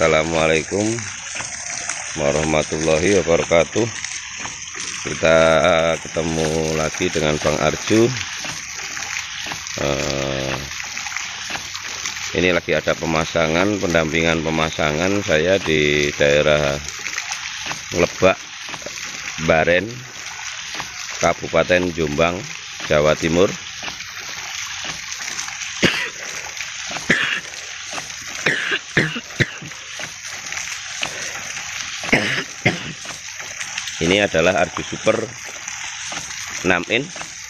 Assalamualaikum warahmatullahi wabarakatuh. Kita ketemu lagi dengan Bang Arju. Ini lagi ada pemasangan, pendampingan pemasangan saya di daerah Lebak, Baren, Kabupaten Jombang, Jawa Timur. Ini adalah Arju Super 6 in,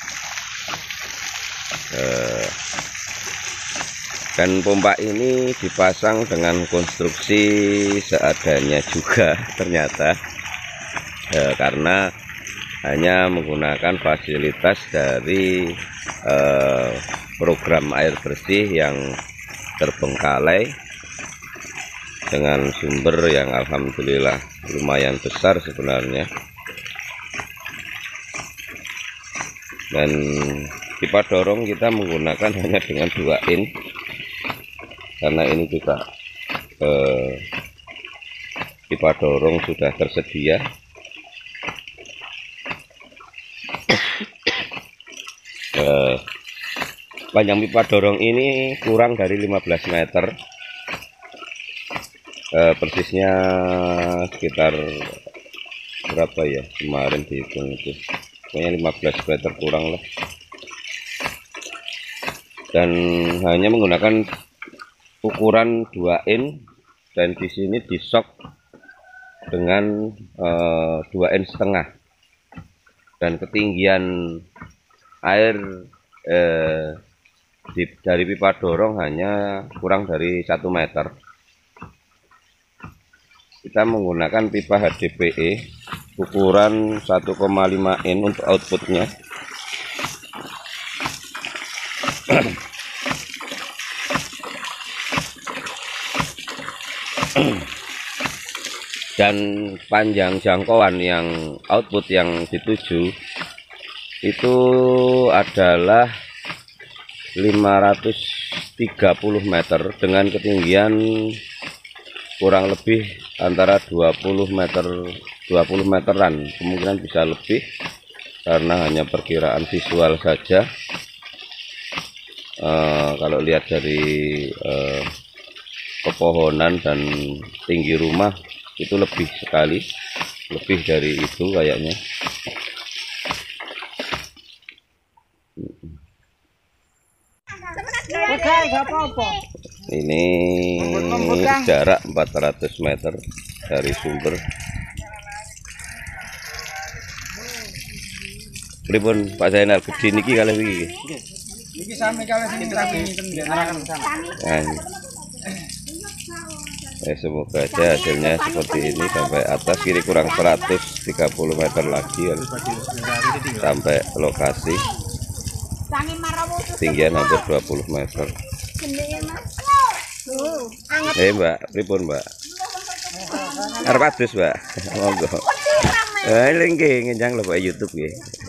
dan pompa ini dipasang dengan konstruksi seadanya juga ternyata, karena hanya menggunakan fasilitas dari program air bersih yang terbengkalai dengan sumber yang alhamdulillah lumayan besar sebenarnya. Dan pipa dorong kita menggunakan hanya dengan 2 in, karena ini juga pipa dorong sudah tersedia. Panjang pipa dorong ini kurang dari 15 meter, persisnya sekitar berapa ya, kemarin dihitung itu pokoknya 15 meter kurang lah, dan hanya menggunakan ukuran 2 in, dan di sini disok dengan 2 in setengah, dan ketinggian air dari pipa dorong hanya kurang dari 1 meter. Kita menggunakan pipa HDPE ukuran 1,5 in untuk outputnya. Dan panjang jangkauan yang output yang dituju itu adalah 530 meter dengan ketinggian kurang lebih antara 20 meteran, kemungkinan bisa lebih karena hanya perkiraan visual saja. Kalau lihat dari pepohonan dan tinggi rumah itu lebih sekali, lebih dari itu kayaknya. Ini jarak 400 meter dari sumber. Pripun Pak Zainal, gede niki kalih iki. Iki sami kalih sing tadi nerakan sana. Semoga aja hasilnya seperti ini sampai atas. Kiri kurang 130 meter lagi sampai lokasi. Tinggian hampir 20 meter. Mbak, pripun Mbak? Arep adus Mbak, monggo. Lingke ngenjang lho Pak YouTube nggih.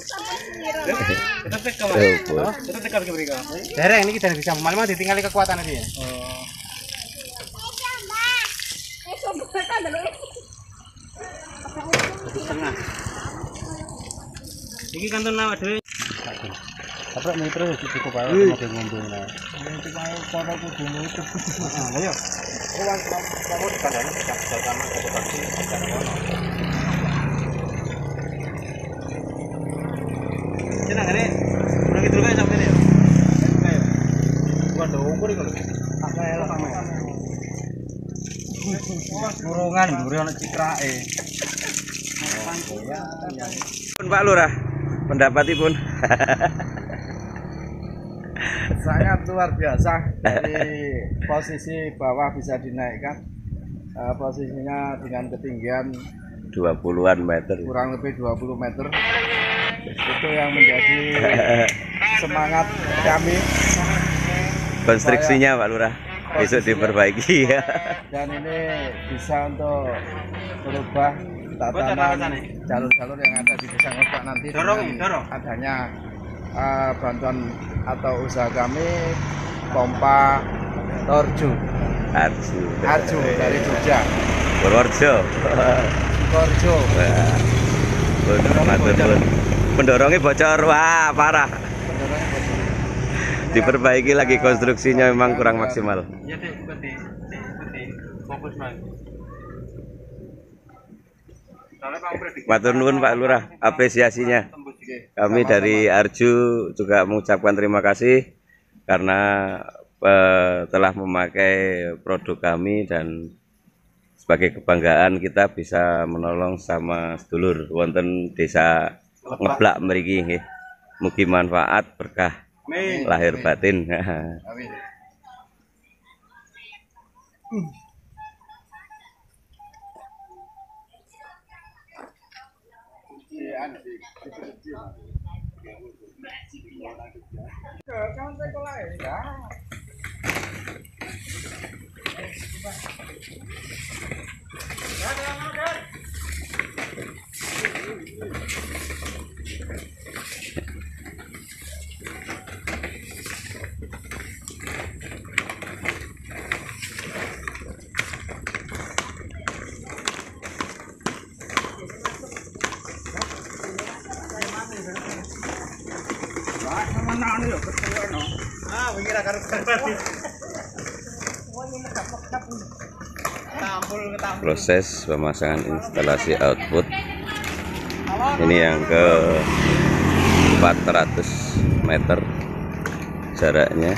Dereng niki dereng bisa malah ditinggali kekuatan iki ya. Setengah. Iki kanton awak dhewe. Apa metro cukup ae mobil ngombe nah. Nanti mau kono kudu nutup. Ayo. Uang kamu di sana sama taksi Senang ini. Kurang itu kan sampai ya. Ayo. Gua do ukur iki lho. Apa elok sama. Kurungan mburi ana cikrake. Pun Pak Lurah, pendapatipun. Sangat luar biasa. Dari posisi bawah bisa dinaikkan, posisinya dengan ketinggian 20-an meter, kurang lebih 20 meter. Itu yang menjadi semangat kami. Konstruksinya Pak Lurah besok diperbaiki ya. Dan ini bisa untuk merubah tatanan jalur-jalur yang ada di Desa Ngebak nanti dengan adanya bantuan atau usaha kami pompa Torju. Arju dari Jogja. Purworejo. Purworejo. Matur nuwun. Pendorongnya bocor, wah parah. Pendorongnya bocor. Diperbaiki lagi konstruksinya, memang kurang maksimal. Iya deh, ikuti. Fokus mas. Matur nuwun Pak Lurah, apresiasinya. Kami dari Arju juga mengucapkan terima kasih karena telah memakai produk kami, dan sebagai kebanggaan kita bisa menolong sama sedulur wonten desa Ngeblak mriki nggih. Mugi manfaat berkah lahir batin. Amin. Proses pemasangan instalasi output ini yang ke 400 meter jaraknya.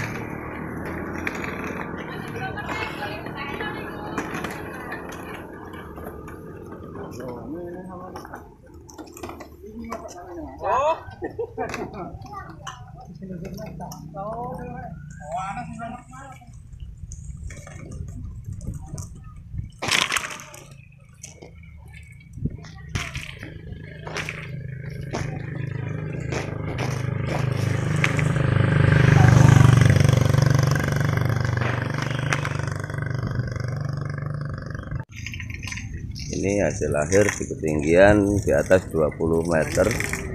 Ini hasil akhir di ketinggian di atas 20 meter.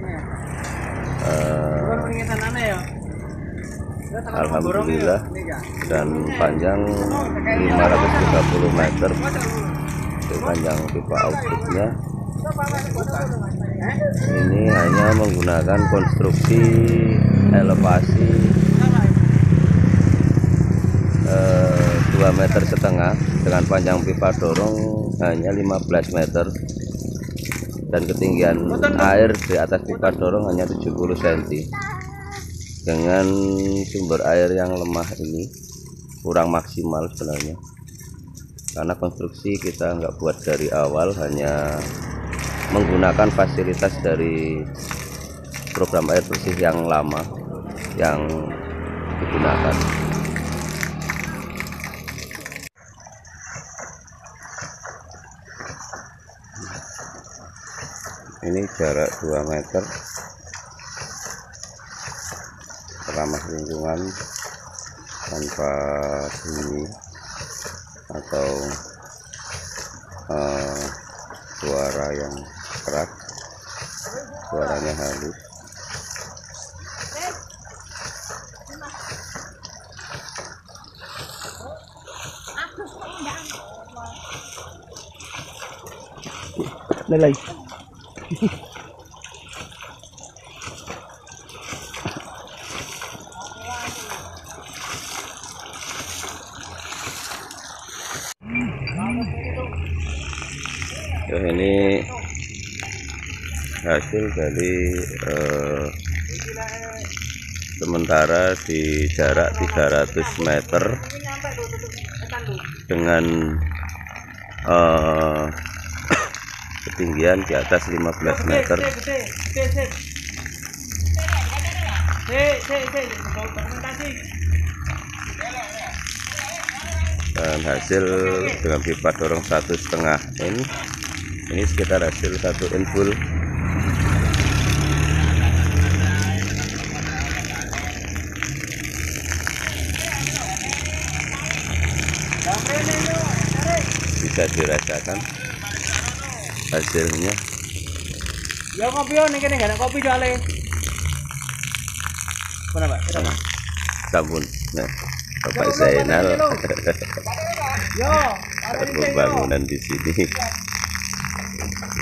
Alhamdulillah, dan panjang 530 meter itu panjang pipa outputnya. Ini hanya menggunakan konstruksi elevasi 2,5 meter dengan panjang pipa dorong hanya 15 meter, dan ketinggian air di atas pipa dorong hanya 70 cm. Dengan sumber air yang lemah ini kurang maksimal sebenarnya, karena konstruksi kita nggak buat dari awal, hanya menggunakan fasilitas dari program air bersih yang lama yang digunakan. Ini jarak 2 meter, ramah lingkungan, tanpa bunyi atau suara yang keras, suaranya halus. Lelai. Ini hasil dari sementara di jarak 300 meter dengan ketinggian di atas 15 meter. Dan hasil dengan pipa dorong 1,5 ini sekitar hasil 1 in full. Bisa dirasakan hasilnya. Ya kopi nih, kene gak ada kopi soalnya. Mana Pak? Sabun. Nah, Bapak Zainal. pembangunan di sini.